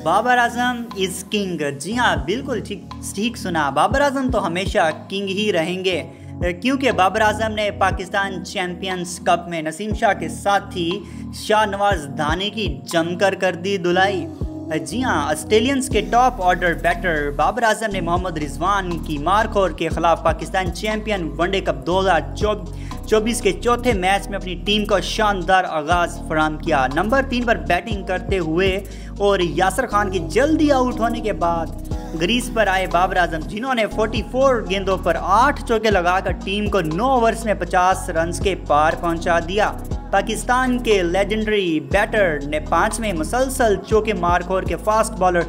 Babar Azam is king. जी हाँ, बिल्कुल ठीक सुना। बाबर आजम तो हमेशा किंग ही रहेंगे, क्योंकि बाबर आजम ने पाकिस्तान चैम्पियंस कप में नसीम शाह के साथ ही शाहनवाज धानी की जमकर कर दी धुलाई। जी हाँ, ऑस्ट्रेलियंस के top order batter Babar Azam ने मोहम्मद रिजवान की मारखोर के खिलाफ पाकिस्तान चैंपियन वनडे कप 2024 के चौथे मैच में अपनी टीम को शानदार आगाज़ फराहम किया। नंबर 3 पर बैटिंग करते हुए और यासर खान की जल्दी आउट होने के बाद ग्रीज पर आए बाबर आजम, जिन्होंने 44 गेंदों पर 8 चौके लगाकर टीम को 9 ओवर्स में 50 रन के पार पहुंचा दिया। पाकिस्तान के लेजेंडरी बैटर ने 5वें मुसलसल चौके मारखोर के फास्ट बॉलर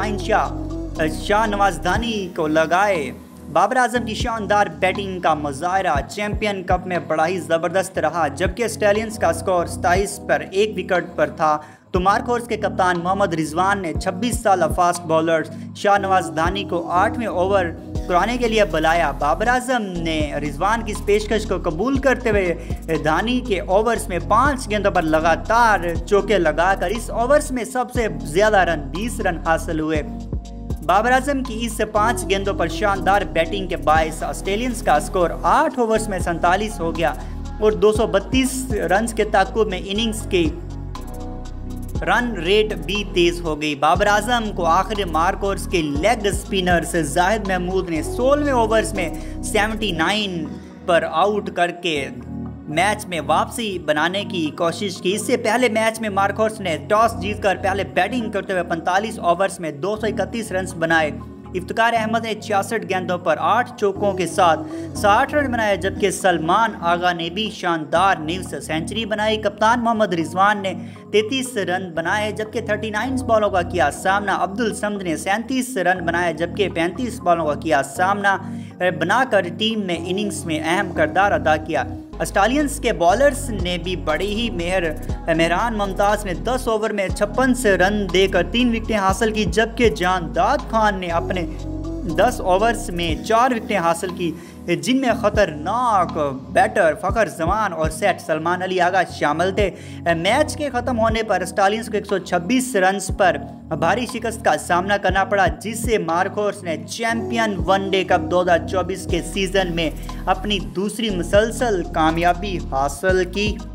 शाहनवाज धानी को लगाए। बाबर आजम की शानदार बैटिंग का मुजाहरा चैंपियन कप में बड़ा ही ज़बरदस्त रहा। जबकि ऑस्ट्रेलियंस का स्कोर 27 पर 1 विकेट पर था, तो मारखोर्स के कप्तान मोहम्मद रिजवान ने 26 साल फास्ट बॉलर शाहनवाज धानी को 8वें ओवर कराने के लिए बुलाया। बाबर आजम ने रिजवान की इस पेशकश को कबूल करते हुए धानी के ओवर्स में 5 गेंदों पर लगातार चौके लगाकर इस ओवर्स में सबसे ज़्यादा रन 20 रन हासिल हुए। बाबर आजम की इस 5 गेंदों पर शानदार बैटिंग के बायस ऑस्ट्रेलियंस का स्कोर 8 ओवर्स में 47 हो गया और 232 रन के ताक़ुब में इनिंग्स की रन रेट भी तेज़ हो गई। बाबर आजम को आखिरी मारकोर्स के लेग स्पिनर से जाहिद महमूद ने 16वें ओवर्स में 79 पर आउट करके मैच में वापसी बनाने की कोशिश की। इससे पहले मैच में मारकोर्स ने टॉस जीतकर पहले बैटिंग करते हुए 45 ओवर्स में 231 रन बनाए। इफ्तिकार अहमद ने 66 गेंदों पर 8 चौकों के साथ 60 रन बनाए, जबकि सलमान आगा ने भी शानदार न्यूज़ सेंचुरी बनाई। कप्तान मोहम्मद रिजवान ने 33 रन बनाए, जबकि 39 बॉलों का किया सामना। अब्दुल समद ने 37 रन बनाए, जबकि 35 बॉलों का किया सामना बनाकर टीम ने इनिंग्स में अहम किरदार अदा किया। ऑस्ट्रेलियंस के बॉलर्स ने भी बड़ी ही मेहरान मुमताज़ ने 10 ओवर में 56 से रन देकर 3 विकेटें हासिल की, जबकि जानदाद खान ने अपने 10 ओवर्स में 4 विकेटें हासिल की, जिनमें ख़तरनाक बैटर फ़खर जमान और सेट सलमान अली आगा शामिल थे। मैच के ख़त्म होने पर ऑस्ट्रेलियंस को 126 रन पर भारी शिकस्त का सामना करना पड़ा, जिससे मारकोर्स ने चैंपियन वनडे कप 2024 के सीज़न में अपनी दूसरी मुसलसल कामयाबी हासिल की।